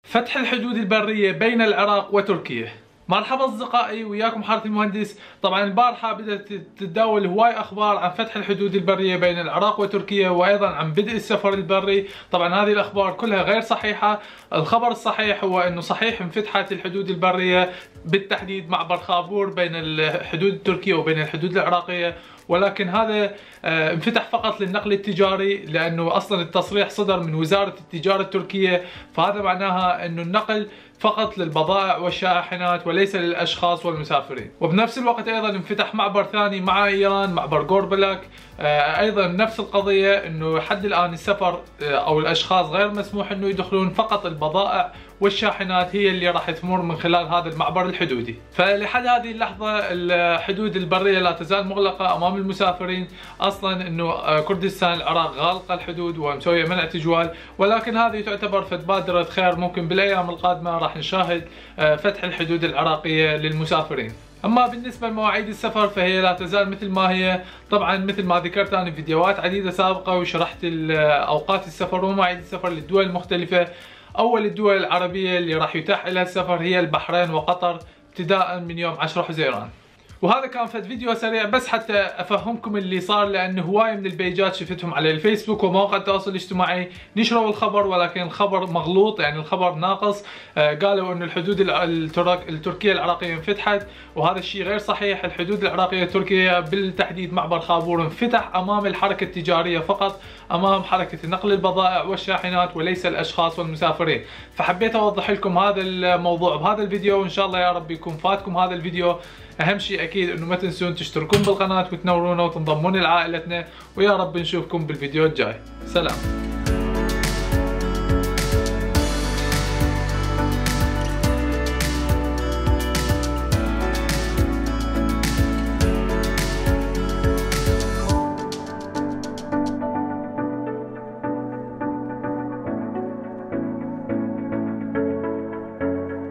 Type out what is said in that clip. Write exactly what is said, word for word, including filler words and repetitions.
فتح الحدود البرية بين العراق وتركيا. مرحبا اصدقائي، وياكم حارة المهندس. طبعا البارحة بدأت تتداول هواي اخبار عن فتح الحدود البرية بين العراق وتركيا، وايضا عن بدء السفر البري. طبعا هذه الاخبار كلها غير صحيحة. الخبر الصحيح هو انه صحيح انفتحت الحدود البرية، بالتحديد معبر خابور بين الحدود التركية وبين الحدود العراقية، ولكن هذا انفتح فقط للنقل التجاري، لانه اصلا التصريح صدر من وزارة التجارة التركية، فهذا معناها انه النقل فقط للبضائع والشاحنات وليس للاشخاص والمسافرين. وبنفس الوقت ايضا انفتح معبر ثاني مع ايران، معبر غوربلاك، ايضا نفس القضيه، انه حد الان السفر او الاشخاص غير مسموح انه يدخلون، فقط البضائع والشاحنات هي اللي راح تمر من خلال هذا المعبر الحدودي. فلحد هذه اللحظه الحدود البريه لا تزال مغلقه امام المسافرين. اصلا انه كردستان العراق غالقه الحدود ومسويه منع تجوال، ولكن هذه تعتبر فد بادره خير. ممكن بالايام القادمه راح نشاهد فتح الحدود العراقيه للمسافرين. اما بالنسبه لمواعيد السفر فهي لا تزال مثل ما هي. طبعا مثل ما ذكرت انا في فيديوهات عديده سابقه وشرحت اوقات السفر ومواعيد السفر للدول المختلفه. اول الدول العربيه اللي راح يتاح لها السفر هي البحرين وقطر ابتداء من يوم عشرة حزيران. وهذا كان فد فيديو سريع بس حتى افهمكم اللي صار، لانه هواي من البيجات شفتهم على الفيسبوك ومواقع التواصل الاجتماعي نشروا الخبر، ولكن الخبر مغلوط، يعني الخبر ناقص. آه قالوا انه الحدود الترك التركيه العراقيه انفتحت، وهذا الشيء غير صحيح. الحدود العراقيه التركيه بالتحديد معبر خابور انفتح امام الحركه التجاريه فقط، امام حركه نقل البضائع والشاحنات وليس الاشخاص والمسافرين. فحبيت اوضح لكم هذا الموضوع بهذا الفيديو، وان شاء الله يا رب يكون فاتكم هذا الفيديو. اهم شيء اكيد انه ما تنسون تشتركون بالقناه وتنورونا وتنضمون لعائلتنا، ويا رب نشوفكم بالفيديو الجاي. سلام.